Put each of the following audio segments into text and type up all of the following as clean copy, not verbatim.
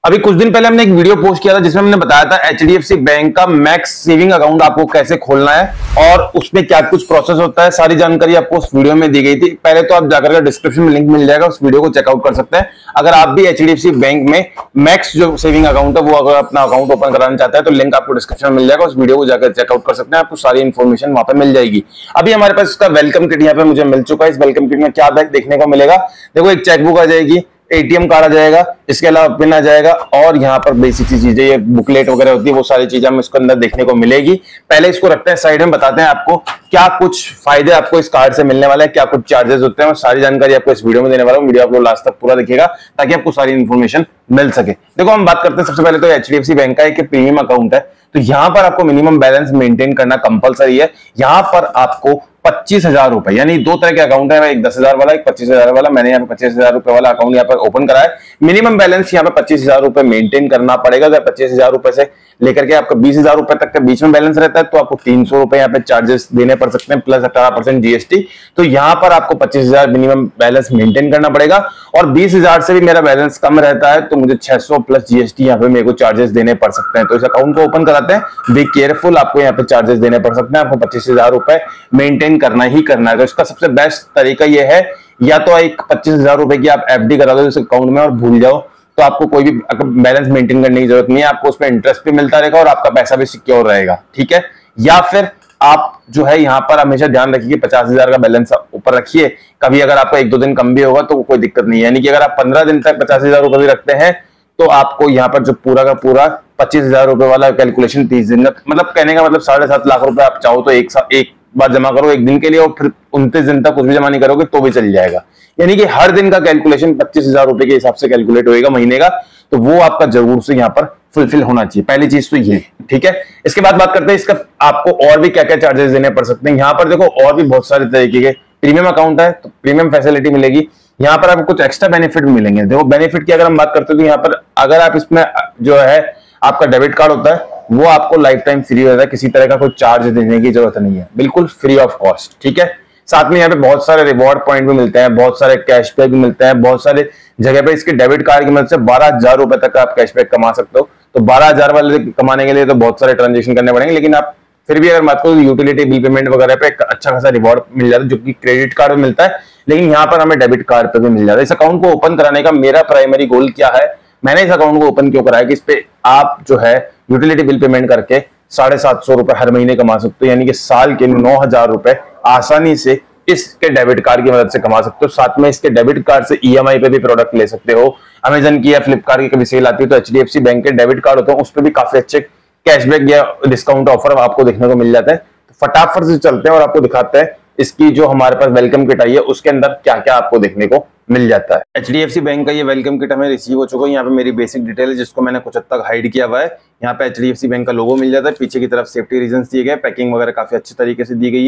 अभी कुछ दिन पहले हमने एक वीडियो पोस्ट किया था जिसमें हमने बताया था एचडीएफसी बैंक का मैक्स सेविंग अकाउंट आपको कैसे खोलना है और उसमें क्या कुछ प्रोसेस होता है, सारी जानकारी आपको उस वीडियो में दी गई थी। पहले तो आप जाकर डिस्क्रिप्शन में लिंक मिल जाएगा, उस वीडियो को चेकआउट कर सकते हैं। अगर आप भी एचडीएफसी बैंक में मैक्स जो सेविंग अकाउंट है वो अगर अपना अकाउंट ओपन कराना चाहते हैं तो लिंक आपको डिस्क्रिप्शन में मिल जाएगा, उस वीडियो को जाकर चेकआउट कर सकते हैं, आपको सारी इन्फॉर्मेशन वहां पर मिल जाएगी। अभी हमारे पास इसका वेलकम किट यहाँ पे मुझे मिल चुका है। इस वेलकम किट में क्या देखने को मिलेगा, देखो एक चेकबुक आ जाएगी, एटीएम कार्ड आ जाएगा, इसके अलावा पिन आ जाएगा और यहाँ पर बेसिक सी चीजें, ये बुकलेट वगैरह होती है, वो सारी चीजें हमें इसके अंदर देखने को मिलेगी। पहले इसको रखते हैं साइड में, बताते हैं आपको क्या कुछ फायदे आपको इस कार्ड से मिलने वाला है, क्या कुछ चार्जेस होते हैं, और सारी जानकारी आपको इस वीडियो में देने वाला हूँ। वीडियो आप लोग लास्ट तक पूरा देखिएगा ताकि आपको सारी इन्फॉर्मेशन मिल सके। देखो हम बात करते हैं सबसे पहले तो एचडीएफसी बैंक का एक प्रीमियम अकाउंट है, तो यहाँ पर आपको मिनिमम बैलेंस मेंटेन करना कंपलसरी है। यहाँ पर आपको 25,000 रुपए, यानी दो तरह के अकाउंट है, एक 10,000 वाला, एक 25,000 वाला। मैंने यहाँ पे 25,000 रुपए वाला अकाउंट यहाँ पर ओपन करा है। मिनिमम बैलेंस यहाँ पे 25,000 रुपए मेंटेन करना पड़ेगा। अगर 25,000 रुपए से लेकर के आपका 20,000 रुपए तक के बीच में बैलेंस रहता है तो आपको 300 रुपए यहाँ पे चार्जेस देने पड़ सकते हैं प्लस 18% जीएसटी। तो यहाँ पर आपको 25,000 मिनिमम बैलेंस मेंटेन करना पड़ेगा और 20,000 से भी मेरा बैलेंस कम रहता है तो मुझे 600 प्लस जीएसटी यहाँ पे मेरे को चार्जेस देने पड़ सकते हैं। तो इस अकाउंट को ओपन कराते हैं, बी केयरफुल, आपको यहाँ पे चार्जेस देने पड़ सकते हैं। आपको 25,000 रुपए मेंटेन करना ही करना है। तो इसका सबसे बेस्ट तरीका यह है, या तो एक 25,000 रुपए की आप एफडी करा दो इस अकाउंट में और भूल जाओ, तो आपको कोई भी बैलेंस मेंटेन करने की जरूरत नहीं है, आपको उसमें इंटरेस्ट भी मिलता रहेगा और आपका पैसा भी सिक्योर रहेगा, ठीक है। या फिर आप जो है यहाँ पर हमेशा ध्यान रखिए 50,000 का बैलेंस ऊपर रखिए, कभी अगर आपको एक दो दिन कम भी होगा तो कोई दिक्कत नहीं है। यानी कि अगर आप 15 दिन तक 50,000 रुपए भी रखते हैं तो आपको यहाँ पर जो पूरा का पूरा 25,000 रुपए वाला कैलकुलेशन 30 दिन का, मतलब कहने का मतलब 7.5 लाख रुपए आप चाहो तो एक बार जमा करो एक दिन के लिए और फिर 29 दिन तक कुछ भी जमा नहीं करोगे तो भी चल जाएगा। यानी कि हर दिन का कैलकुलेशन 25,000 रुपए के हिसाब से कैलकुलेट होएगा महीने का, तो वो आपका जरूर से यहाँ पर फुलफिल होना चाहिए। पहली चीज तो ये, ठीक है। इसके बाद बात करते हैं इसका आपको और भी क्या क्या चार्जेस देने पड़ सकते हैं। यहाँ पर देखो और भी बहुत सारे तरीके के, प्रीमियम अकाउंट है तो प्रीमियम फैसिलिटी मिलेगी। यहाँ पर आपको कुछ एक्स्ट्रा बेनिफिट भी मिलेंगे। देखो बेनिफिट की अगर हम बात करते हैं तो यहाँ पर अगर आप इसमें जो है आपका डेबिट कार्ड होता है वो आपको लाइफ टाइम फ्री होता है, किसी तरह का कोई चार्ज देने की जरूरत नहीं है, बिल्कुल फ्री ऑफ कॉस्ट, ठीक है। साथ में यहाँ पे बहुत सारे रिवॉर्ड पॉइंट भी मिलते हैं, बहुत सारे कैशबैक भी मिलते हैं, बहुत सारे जगह पे इसके डेबिट कार्ड की मदद से 12,000 रुपए तक आप कैशबैक कमा सकते हो। तो 12,000 वाले कमाने के लिए तो बहुत सारे ट्रांजेक्शन करने पड़ेंगे, लेकिन आप फिर भी अगर बात करो यूटिलिटी बिल पेमेंट वगैरह पे अच्छा खासा रिवॉर्ड मिल जाता है जो कि क्रेडिट कार्ड में मिलता है, लेकिन यहाँ पर हमें डेबिट कार्ड पे भी मिल जाता है। इस अकाउंट को ओपन कराने का मेरा प्राइमरी गोल क्या है, मैंने इस अकाउंट को ओपन क्यों कराया कि इस पे आप जो है यूटिलिटी बिल पेमेंट करके 750 रुपए हर महीने कमा सकते हो, यानी कि साल के 9,000 रुपए आसानी से इसके डेबिट कार्ड की मदद से कमा सकते हो। साथ में इसके डेबिट कार्ड से ईएमआई पे भी प्रोडक्ट ले सकते हो। अमेजन की या फ्लिपकार्ट की कभी सेल आती है तो एचडीएफसी बैंक के डेबिट कार्ड होते हैं, उस पर भी काफी अच्छे कैशबैक या डिस्काउंट ऑफर आपको देखने को मिल जाता है। तो फटाफट से चलते हैं और आपको दिखाते हैं इसकी जो हमारे पास वेलकम किट आई है उसके अंदर क्या क्या आपको देखने को मिल जाता है। एचडीएफसी बैंक का ये वेलकम किट हमें रिसीव हो चुका है। यहाँ पे मेरी बेसिक डिटेल है जिसको मैंने कुछ हद तक हाइड किया हुआ है। यहाँ पे एचडीएफसी बैंक का लोगो मिल जाता है, पीछे की तरफ सेफ्टी रीजंस दिए गए, पैकिंग वगैरह काफी अच्छी तरीके से दी गई है।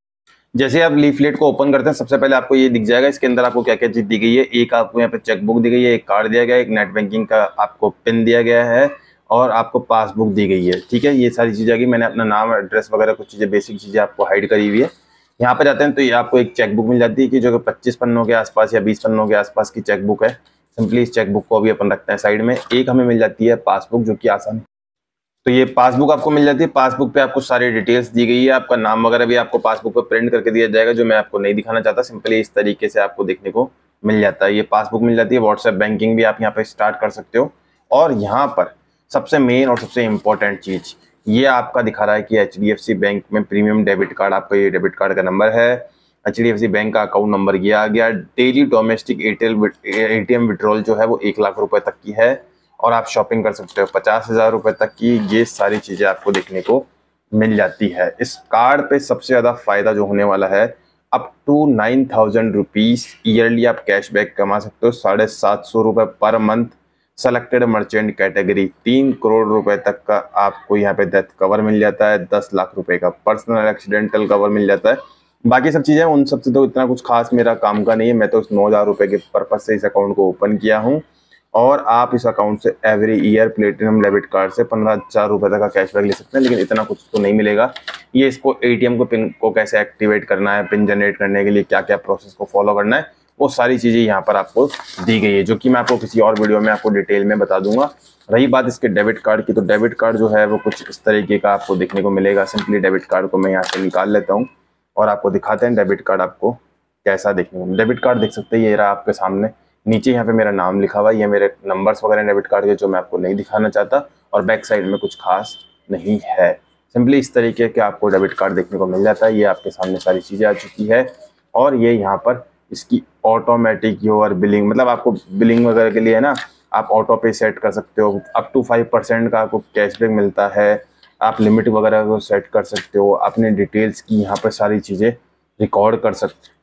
जैसे आप लीफलेट को ओपन करते हैं सबसे पहले आपको ये दिख जाएगा, इसके अंदर आपको क्या क्या चीज दी गई है। एक आपको यहाँ पे चेकबुक दी गई है, एक कार्ड दिया गया है, एक नेट बैंकिंग का आपको पिन दिया गया है और आपको पासबुक दी गई है, ठीक है। ये सारी चीजें आ गई। मैंने अपना नाम, एड्रेस वगैरह कुछ चीजें बेसिक चीजें आपको हाइड करी हुई है। यहाँ पे जाते हैं तो ये आपको एक चेकबुक मिल जाती है कि जो 25 पन्नों के आसपास या 20 पन्नों के आसपास की चेकबुक है। सिंपली इस चेकबुक को भी अपन रखते हैं साइड में। एक हमें मिल जाती है पासबुक जो कि आसान, तो ये पासबुक आपको मिल जाती है। पासबुक पे आपको सारी डिटेल्स दी गई है, आपका नाम वगैरह भी आपको पासबुक पे प्रिंट करके दिया जाएगा, जो मैं आपको नहीं दिखाना चाहता। सिंपली इस तरीके से आपको देखने को मिल जाता है। ये पासबुक मिल जाती है। व्हाट्सएप बैंकिंग भी आप यहाँ पे स्टार्ट कर सकते हो। और यहाँ पर सबसे मेन और सबसे इंपॉर्टेंट चीज ये आपका दिखा रहा है कि एचडीएफसी बैंक में प्रीमियम डेबिट कार्ड, आपका ये डेबिट कार्ड का नंबर है, एचडीएफसी बैंक का अकाउंट नंबर ये आ गया। डेली डोमेस्टिक एटीएम विड्रॉल जो है वो 1 लाख रुपए तक की है और आप शॉपिंग कर सकते हो 50,000 रुपए तक की। ये सारी चीजें आपको देखने को मिल जाती है। इस कार्ड पे सबसे ज्यादा फायदा जो होने वाला है, अप टू 9,000 रुपीज ईयरली आप कैशबैक कमा सकते हो। 750 रुपए per month. Selected merchant category 3 crore रुपए तक का आपको यहाँ पे डेथ कवर मिल जाता है। 10 लाख रुपए का पर्सनल एक्सीडेंटल कवर मिल जाता है। बाकी सब चीजें उन सबसे तो इतना कुछ खास मेरा काम का नहीं है। मैं तो इस 9,000 रुपए के पर्पज से इस अकाउंट को ओपन किया हूँ और आप इस अकाउंट से every year platinum debit card से 15,000 रुपए तक का कैशबैक ले सकते हैं, लेकिन इतना कुछ तो नहीं मिलेगा। ये इसको एटीएम को पिन को कैसे एक्टिवेट करना है, पिन जनरेट करने के लिए क्या क्या प्रोसेस को फॉलो करना है, वो सारी चीजें यहाँ पर आपको दी गई है, जो कि मैं आपको किसी और वीडियो में आपको डिटेल में बता दूंगा। रही बात इसके डेबिट कार्ड की, तो डेबिट कार्ड जो है वो कुछ इस तरीके का आपको देखने को मिलेगा। सिंपली डेबिट कार्ड को मैं यहाँ से निकाल लेता हूँ और आपको दिखाते हैं डेबिट कार्ड आपको कैसा देखने को। डेबिट कार्ड देख सकते हैं, ये रहा आपके सामने। नीचे यहाँ पे मेरा नाम लिखा हुआ है, ये मेरे नंबर्स वगैरह डेबिट कार्ड के, जो मैं आपको नहीं दिखाना चाहता। और बैक साइड में कुछ खास नहीं है। सिंपली इस तरीके के आपको डेबिट कार्ड देखने को मिल जाता है। ये आपके सामने सारी चीज़ें आ चुकी है और ये यहाँ पर इसकी ऑटोमेटिक योर बिलिंग, मतलब आपको बिलिंग वगैरह के लिए है ना, आप ऑटो पे सेट कर सकते हो। अप टू 5% का आपको कैशबैक मिलता है। आप लिमिट वगैरह को सेट कर सकते हो। अपने डिटेल्स की यहाँ पर सारी चीज़ें रिकॉर्ड कर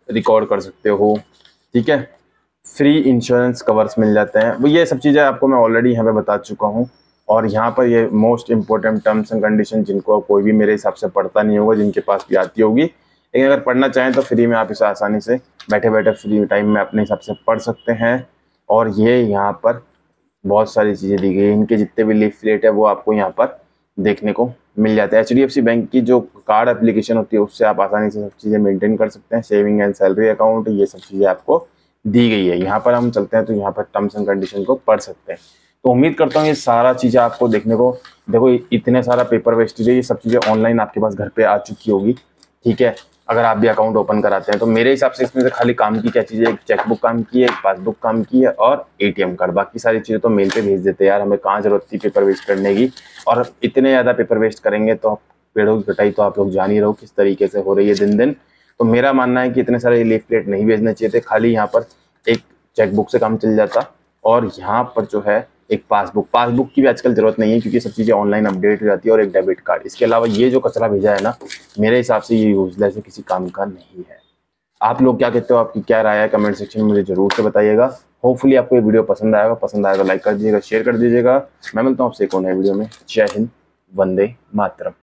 सकते हो। ठीक है, फ्री इंश्योरेंस कवर्स मिल जाते हैं। वो ये सब चीज़ें आपको मैं ऑलरेडी यहाँ पे बता चुका हूँ। और यहाँ पर ये most important terms and condition, जिनको कोई भी मेरे हिसाब से पढ़ता नहीं होगा, जिनके पास भी आती होगी, लेकिन अगर पढ़ना चाहें तो फ्री में आप इसे आसानी से बैठे बैठे फ्री टाइम में अपने हिसाब से पढ़ सकते हैं। और ये यहाँ पर बहुत सारी चीज़ें दी गई है। इनके जितने भी लीफलेट है वो आपको यहाँ पर देखने को मिल जाता है। HDFC बैंक की जो कार्ड एप्लीकेशन होती है उससे आप आसानी से सब चीज़ें मेंटेन कर सकते हैं। सेविंग एंड सैलरी अकाउंट, ये सब चीज़ें आपको दी गई है। यहाँ पर हम चलते हैं तो यहाँ पर टर्म्स एंड कंडीशन को पढ़ सकते हैं। तो उम्मीद करता हूँ ये सारा चीज़ें आपको देखने को, देखो इतने सारा पेपर वेस्टेज है, ये सब चीज़ें ऑनलाइन आपके पास घर पे आ चुकी होगी। ठीक है, अगर आप भी अकाउंट ओपन कराते हैं तो मेरे हिसाब से इसमें से खाली काम की क्या चीज़ है, एक चेकबुक काम की है, एक पासबुक काम की है और ATM कार्ड। बाकी सारी चीज़ें तो मेल पे भेज देते हैं यार, हमें कहाँ जरूरत थी पेपर वेस्ट करने की। और इतने ज़्यादा पेपर वेस्ट करेंगे तो पेड़ों की कटाई तो आप लोग जान ही रहो किस तरीके से हो रही है दिन दिन। तो मेरा मानना है कि इतने सारे लीफलेट नहीं भेजने चाहिए थे। खाली यहाँ पर एक चेकबुक से काम चल जाता और यहाँ पर जो है एक पासबुक की भी आजकल जरूरत नहीं है, क्योंकि सब चीज़ें ऑनलाइन अपडेट हो जाती है। और एक डेबिट कार्ड, इसके अलावा ये जो कचरा भेजा है ना, मेरे हिसाब से ये यूजलेस है, किसी काम का नहीं है। आप लोग क्या कहते हो, आपकी क्या राय है, कमेंट सेक्शन में मुझे जरूर से बताइएगा। होपफुली आपको ये वीडियो पसंद आएगा तो लाइक कर दीजिएगा, शेयर कर दीजिएगा। मैं मिलता हूँ आपसे एक और नए वीडियो में। जय हिंद, वंदे मातरम।